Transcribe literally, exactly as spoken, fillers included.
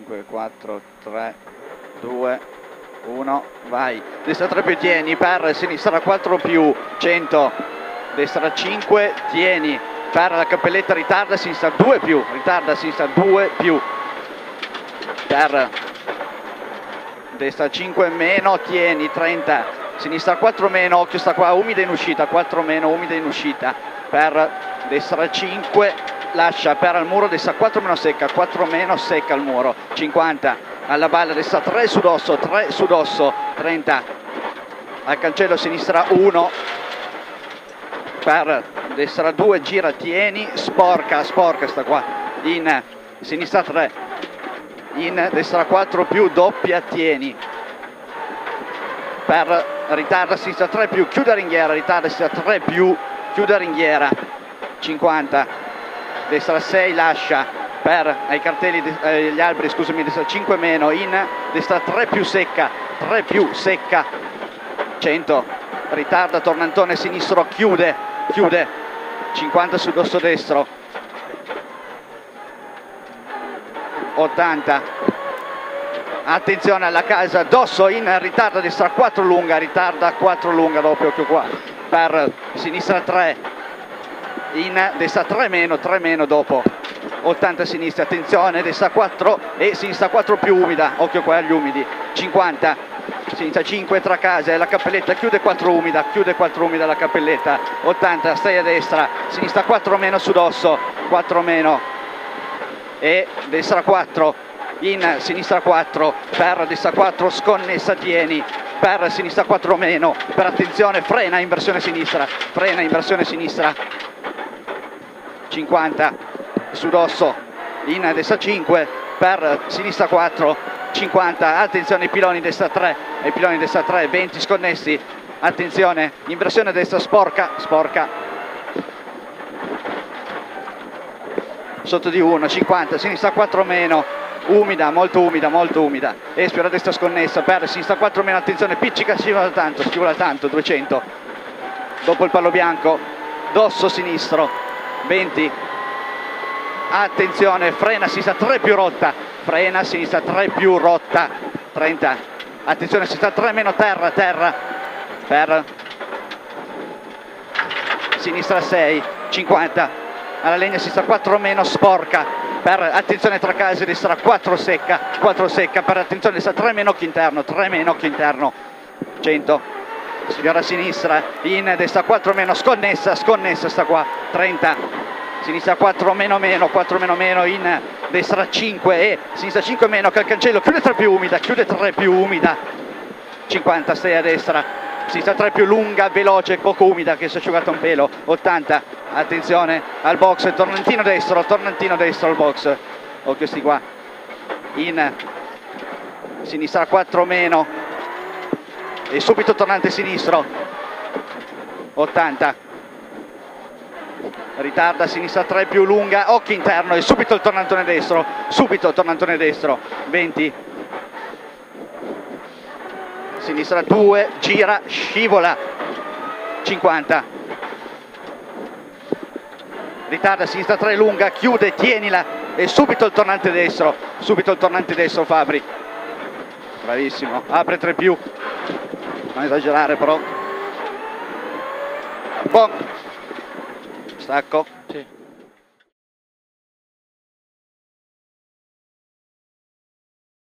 cinque, quattro, tre, due, uno, vai. Destra tre più tieni, per sinistra quattro più, cento, destra cinque, tieni, per la cappelletta ritarda, sinistra due più, ritarda, sinistra due più, per destra cinque meno, tieni, trenta, sinistra quattro meno, occhio sta qua, umida in uscita, quattro meno, umida in uscita, per destra cinque, lascia, per al muro, destra quattro meno secca, quattro meno secca al muro, cinquanta, alla balla, destra tre su dosso, tre su dosso, trenta, al cancello sinistra uno, per destra due, gira, tieni, sporca, sporca sta qua, in sinistra tre, in destra quattro più, doppia, tieni, per ritarda sinistra tre più, chiude ringhiera, ritarda sinistra tre più, chiude ringhiera, cinquanta, destra sei, lascia, per ai cartelli, eh, gli alberi, scusami, destra cinque meno, in destra tre più secca, tre più secca, cento, ritarda, tornantone sinistro, chiude, chiude, cinquanta sul dosso destro, ottanta, attenzione alla casa, dosso in ritarda, destra quattro lunga, ritarda quattro lunga, doppio occhio qua, per sinistra tre, in destra tre meno, tre meno dopo, ottanta sinistra, attenzione, destra quattro e sinistra quattro più umida, occhio qua agli umidi, cinquanta, sinistra cinque tra case, la cappelletta chiude quattro umida, chiude quattro umida la cappelletta, ottanta, stai a destra, sinistra quattro meno su dosso, quattro meno e destra quattro, in sinistra quattro, per destra quattro, sconnessa, tieni, per sinistra quattro meno, per attenzione, frena in versione sinistra, frena in versione sinistra, cinquanta, su dosso, in destra cinque, per sinistra quattro, cinquanta, attenzione ai piloni destra tre, ai piloni destra tre, venti sconnessi, attenzione, inversione destra sporca, sporca, sotto di uno, cinquanta, sinistra quattro meno, umida, molto umida, molto umida, espira destra sconnessa, per sinistra quattro meno, attenzione, piccica, scivola tanto, scivola tanto, duecento, dopo il pallo bianco, dosso sinistro, venti, attenzione, frena sinistra tre più rotta, frena sinistra tre più rotta, trenta, attenzione sinistra tre meno terra, terra, per sinistra sei, cinquanta, alla legna sinistra quattro meno sporca, per attenzione tra case, destra quattro secca, quattro secca, per attenzione destra tre meno occhio interno, tre meno occhio interno, cento, sfiora a sinistra, in destra quattro meno, sconnessa, sconnessa sta qua, trenta, sinistra quattro meno meno, quattro meno meno, in destra cinque e sinistra cinque meno, che al cancello, chiude tre più umida, chiude tre più umida, cinquanta, stai a destra, sinistra tre più lunga, veloce, poco umida, che si è asciugata un pelo, ottanta, attenzione al box, tornantino destro, tornantino destro al box, occhio sti qua, in sinistra quattro meno e subito tornante sinistro, ottanta, ritarda sinistra tre più lunga, occhio interno e subito il tornantone destro, subito il tornantone destro, venti, sinistra due, gira, scivola, cinquanta, ritarda sinistra tre lunga, chiude, tienila e subito il tornante destro, subito il tornante destro Fabri, bravissimo, apre tre più, non esagerare però, boh. Stacco.